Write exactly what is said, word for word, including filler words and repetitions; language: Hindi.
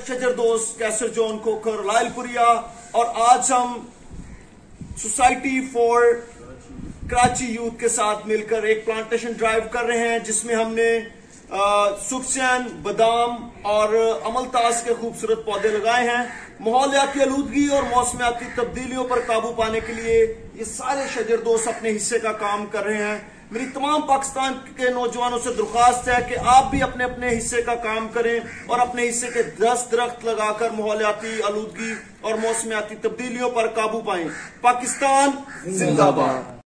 शजरदोस्त, कैसर जॉन खोखर, लायलपुरिया, और आज हम सोसाइटी फॉर कराची यूथ के साथ मिलकर एक प्लांटेशन ड्राइव कर रहे हैं, जिसमें हमने सुखचैन, बादाम और अमलताज के खूबसूरत पौधे लगाए हैं। माहौलियाती आलूदगी और मौसमियाती तब्दीलियों पर काबू पाने के लिए ये सारे शजरदोस्त अपने हिस्से का काम कर रहे हैं। मेरी तमाम पाकिस्तान के नौजवानों से दरख्वास्त है कि आप भी अपने अपने हिस्से का काम करें और अपने हिस्से के दस दरख्त लगाकर माहौलियाती आलूदगी और मौसमियाती तब्दीलियों पर काबू पाएं। पाकिस्तान जिंदाबाद।